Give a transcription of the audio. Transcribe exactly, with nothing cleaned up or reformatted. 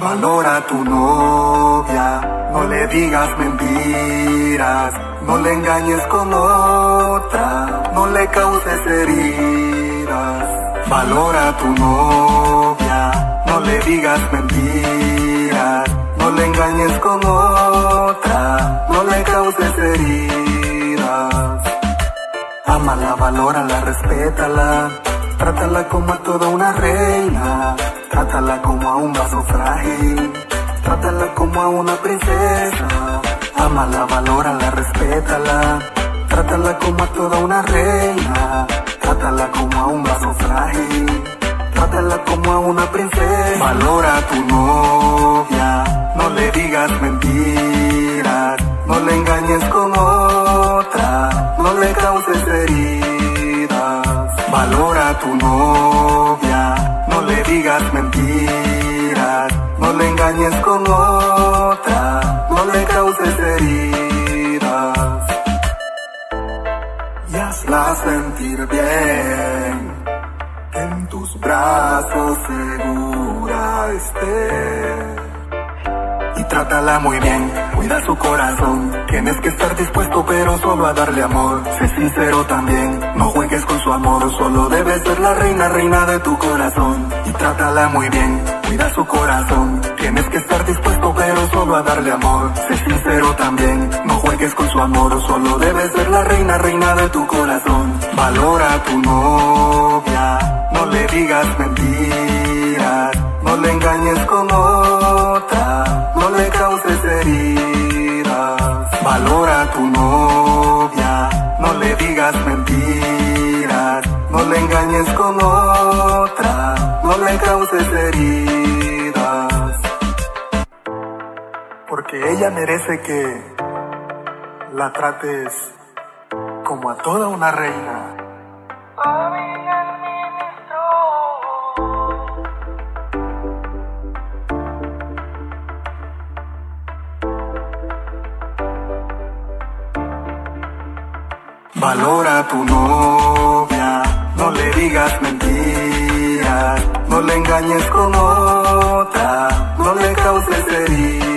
Valora a tu novia, no le digas mentiras, no le engañes con otra, no le causes heridas. Valora a tu novia, no le digas mentiras, no le engañes con otra, no le causes heridas. Ámala, valórala, respétala, trátala como a toda una reina, trátala como a un vaso frágil, trátala como a una princesa. Ámala, valórala, respétala, trátala como a toda una reina, trátala como a un vaso frágil, trátala como a una princesa. Valora a tu novia, no le digas mentiras, no le engañes con otra, no le causes heridas. Valora a tu novia, no le digas mentiras, no le engañes con otra, no le causes heridas. Y hazla sentir bien, que en tus brazos segura esté. Y trátala muy bien, cuida su corazón, tienes que estar dispuesto pero solo a darle amor. Sé sincero también, no juegues con su amor, solo debes ser la reina, reina de tu corazón. Y trátala muy bien, cuida su corazón, tienes que estar dispuesto pero solo a darle amor. Sé sincero también, no juegues con su amor, solo debes ser la reina, reina de tu corazón. Valora a tu novia, no le digas mentiras, no le engañes con otra, no le causes heridas. Valora a tu novia, no le digas mentiras, no le engañes con otra, no le causes heridas. Porque ella merece que la trates como a toda una reina. Valora a tu novia, no le digas mentiras, no le engañes con otra, no le causes heridas.